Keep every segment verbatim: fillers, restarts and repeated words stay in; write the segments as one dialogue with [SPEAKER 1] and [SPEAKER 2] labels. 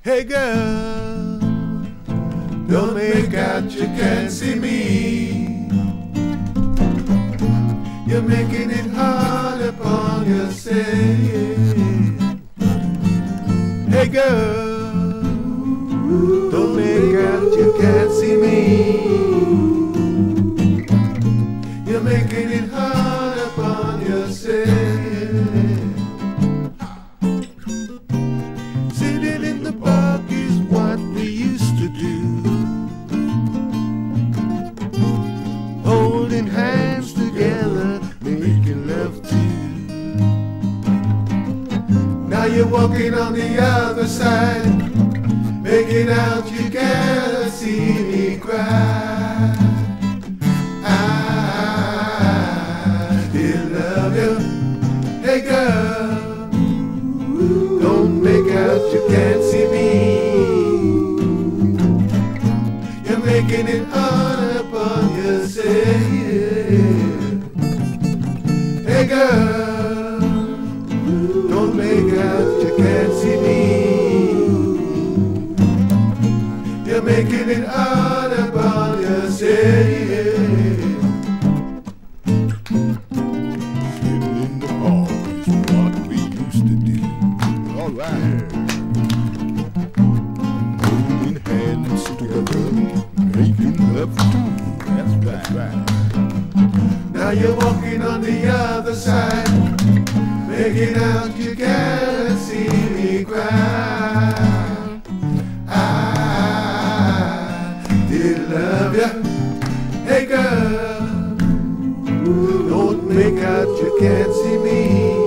[SPEAKER 1] Hey girl, don't make out you can't see me. You're making it hard upon yourself. Hey girl, don't make out you can't see me. You're making it hard upon yourself. Sitting in the park is what we used to do, holding hands together, making love too. Now you're walking on the other side, making out you can't see me cry. I still love you. Hey girl, don't make out you can't see me. You're making it hard upon yourself. Hey girl, don't make out you can't see me. You're making it hard upon yourself. Sitting in the park is what we used to do. All right. Holding hands together, making love too. That's right. That's right. Now you're walking on the other side, making out you can't see me cry. I did love you. Hey girl, don't make out you can't see me.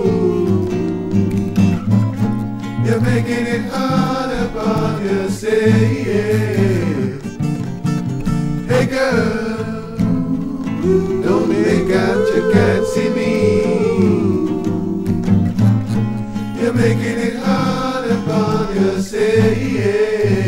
[SPEAKER 1] You're making it hard upon yourself. Hey girl, don't make out you can't see me. You're making it hard upon yourself.